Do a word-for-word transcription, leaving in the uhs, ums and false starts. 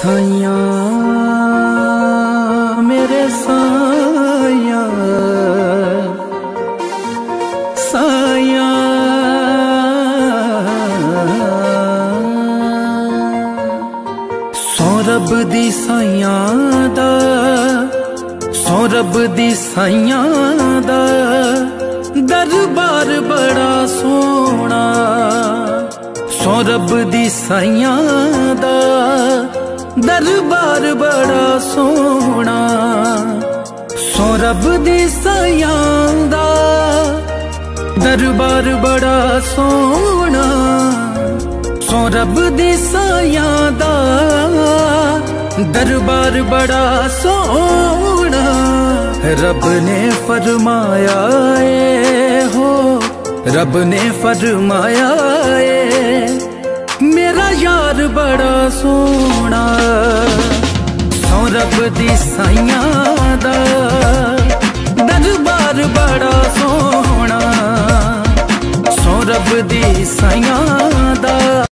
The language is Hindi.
साइया मेरे साइया साइया सौरभ दी साइया दा सौरभ दी साइया दा दरबार बड़ा सोना। सौरभ दी साइया दा दरबार बड़ा सोना। सौरभ दी साइया दा दरबार बड़ा सोना। सौरभ दी साइया दा दरबार बड़ा सोना। रब ने फरमाया ए हो रब ने फरमाया ए मेरा यार बड़ा सोना। सौरभ दी साइया दा दरबार बड़ा सोना। सौरभ दी साइया दा